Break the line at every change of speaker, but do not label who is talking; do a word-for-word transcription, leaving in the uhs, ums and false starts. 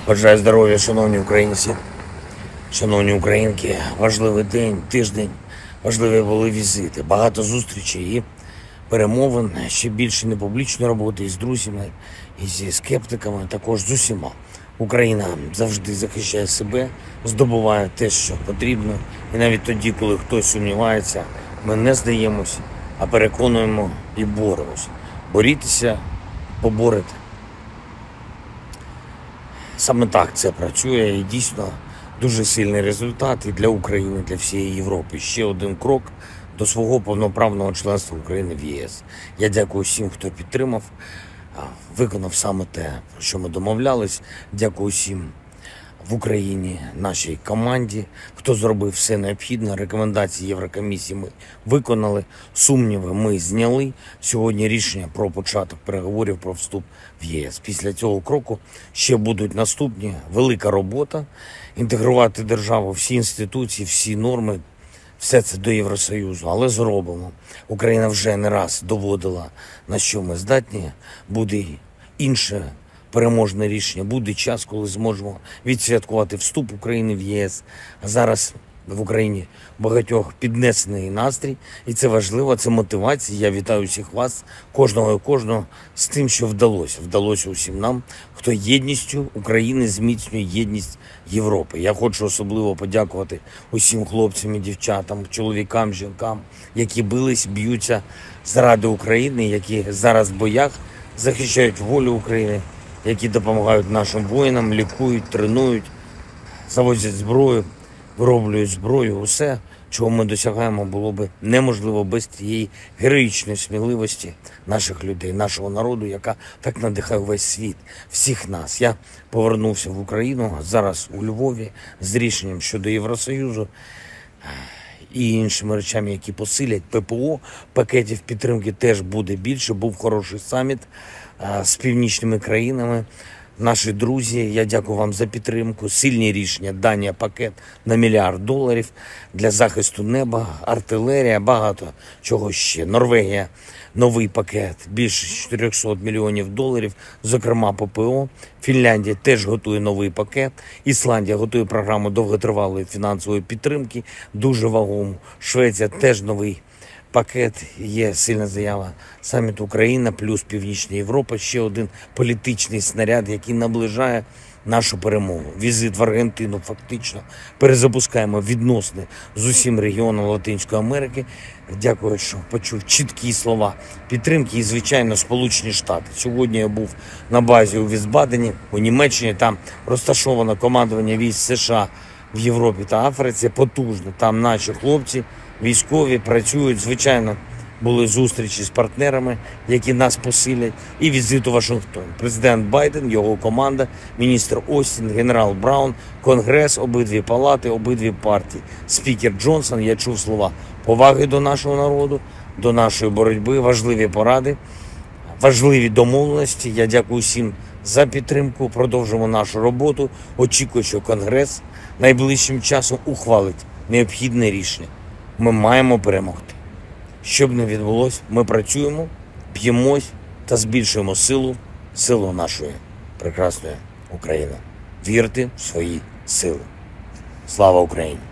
Бажаю здоров'я, шановні українці, шановні українки. Важливий день, тиждень, важливі були візити, багато зустрічей і перемовин, ще більше непублічної роботи із друзями, і зі скептиками, також з усіма. Україна завжди захищає себе, здобуває те, що потрібно. І навіть тоді, коли хтось сумнівається, ми не здаємось, а переконуємо і боремось. Борітеся, поборете. Саме так це працює і дійсно дуже сильний результат і для України, і для всієї Європи. Ще один крок до свого повноправного членства України в ЄС. Я дякую всім, хто підтримав, виконав саме те, про що ми домовлялись. Дякую всім в Україні, нашій команді, хто зробив все необхідне. Рекомендації Єврокомісії ми виконали, сумніви ми зняли. Сьогодні рішення про початок переговорів про вступ в ЄС. Після цього кроку ще будуть наступні. Велика робота – інтегрувати державу, всі інституції, всі норми, все це до Євросоюзу, але зробимо. Україна вже не раз доводила, на що ми здатні. Буде інше переможне рішення. Буде час, коли зможемо відсвяткувати вступ України в ЄС. А зараз в Україні багатьох піднесений настрій. І це важливо, це мотивація. Я вітаю всіх вас, кожного і кожного, з тим, що вдалося. Вдалося усім нам, хто єдністю України зміцнює єдність Європи. Я хочу особливо подякувати усім хлопцям і дівчатам, чоловікам, жінкам, які бились, б'ються заради України, які зараз в боях захищають волю України, які допомагають нашим воїнам, лікують, тренують, завозять зброю, вироблюють зброю. Усе, чого ми досягаємо, було би неможливо без цієї героїчної сміливості наших людей, нашого народу, яка так надихає весь світ, всіх нас. Я повернувся в Україну, зараз у Львові, з рішенням щодо Євросоюзу і іншими речами, які посилять ППО. Пакетів підтримки теж буде більше. Був хороший саміт з північними країнами. Наші друзі, я дякую вам за підтримку. Сильні рішення, Данія пакет на мільярд доларів для захисту неба, артилерія, багато чого ще. Норвегія новий пакет, більше чотириста мільйонів доларів, зокрема ППО. Фінляндія теж готує новий пакет. Ісландія готує програму довготривалої фінансової підтримки, дуже вагому. Швеція теж новий пакет, є сильна заява саміту Україна плюс Північна Європа, ще один політичний снаряд, який наближає нашу перемогу. Візит в Аргентину фактично перезапускаємо відносини з усім регіоном Латинської Америки. Дякую, що почув чіткі слова підтримки і, звичайно, Сполучені Штати. Сьогодні я був на базі у Вісбадені, у Німеччині, там розташовано командування військ США в Європі та Африці, потужно. Там наші хлопці, військові працюють, звичайно, були зустрічі з партнерами, які нас посилять, і візит у Вашингтон. Президент Байден, його команда, міністр Остін, генерал Браун, Конгрес, обидві палати, обидві партії. Спікер Джонсон, я чув слова поваги до нашого народу, до нашої боротьби, важливі поради, важливі домовленості. Я дякую всім за підтримку, продовжимо нашу роботу. Очікую, що Конгрес найближчим часом ухвалить необхідне рішення. Ми маємо перемогти. Що б не відбулося, ми працюємо, б'ємось та збільшуємо силу, силу нашої прекрасної України. Вірте в свої сили. Слава Україні!